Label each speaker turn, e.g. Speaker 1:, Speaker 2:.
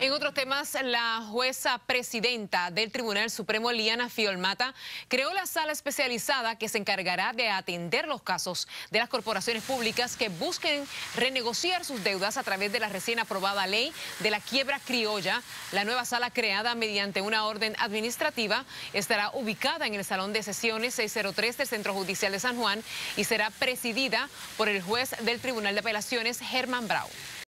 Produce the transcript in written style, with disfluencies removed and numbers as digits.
Speaker 1: En otros temas, la jueza presidenta del Tribunal Supremo, Liana Fiolmata, creó la sala especializada que se encargará de atender los casos de las corporaciones públicas que busquen renegociar sus deudas a través de la recién aprobada ley de la quiebra criolla. La nueva sala, creada mediante una orden administrativa, estará ubicada en el Salón de Sesiones 603 del Centro Judicial de San Juan y será presidida por el juez del Tribunal de Apelaciones, Germán Brau.